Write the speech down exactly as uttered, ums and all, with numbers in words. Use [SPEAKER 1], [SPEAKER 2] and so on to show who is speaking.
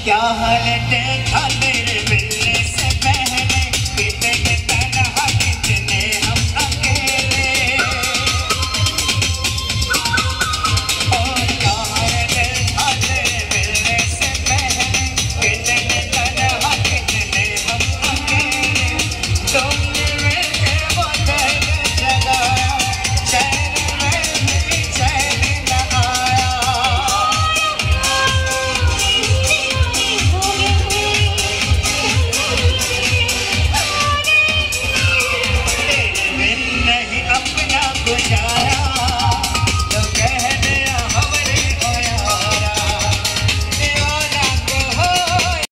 [SPEAKER 1] क्या हाल देखा तेरे मिलने से पहले, कितने तन्हा कितने हम अकेले। और क्या हाल देखा तेरे मिलने से पहले, कितने तन्हा कितने हम अकेले। तुमने मेरे बदल जगाया, चैन में भी चैन न आया। तेरे बिन नहीं अपना गुजारा।